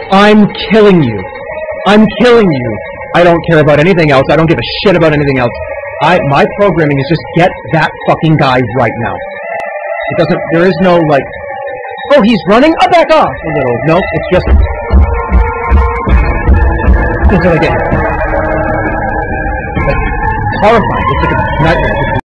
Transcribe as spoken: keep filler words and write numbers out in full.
I'm killing you. I'm killing you. I don't care about anything else. I don't give a shit about anything else. I my programming is just get that fucking guy right now. It doesn't. There is no like. Oh, he's running. I'll back off a little. No, it's just. Until I get. It's horrifying. It's like a nightmare.